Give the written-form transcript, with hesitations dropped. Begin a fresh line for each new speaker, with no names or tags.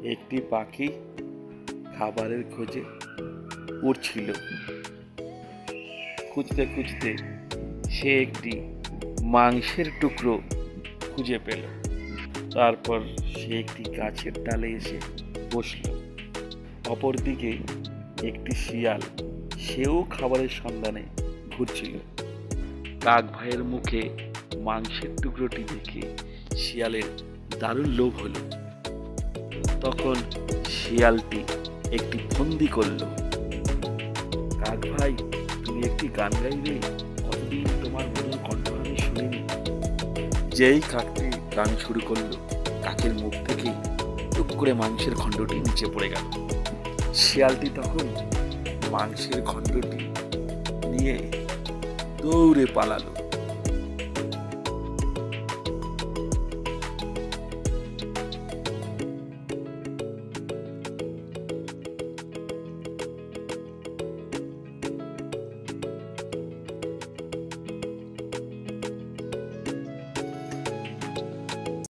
একটি পাখি খাবারের খোঁজে উড়ছিল। খুঁজতে খুঁজতে সে একটি মাংসের টুকরো খুঁজে পেল। তারপর সে একটি গাছের ডালে এসে বসল। অপরদিকে একটি শিয়াল, সেও খাবারের সন্ধানে ঘুরছিল। কাক ভাইয়ের মুখে মাংসের টুকরোটি দেখে শিয়ালের দারুণ লোভ হলো। তখন শিয়ালটি একটি ফন্দি করল। কাক ভাই, তুমি একটি গান গাইবে? কতদিন তোমার মধুর কণ্ঠ আমি শুনিনি। যেই কাকটি গান শুরু করলো, কাকের মুখ থেকে টুক করে মাংসের খণ্ডটি নিচে পড়ে গেল। শিয়ালটি তখন মাংসের খণ্ডটি নিয়ে দৌড়ে পালালো।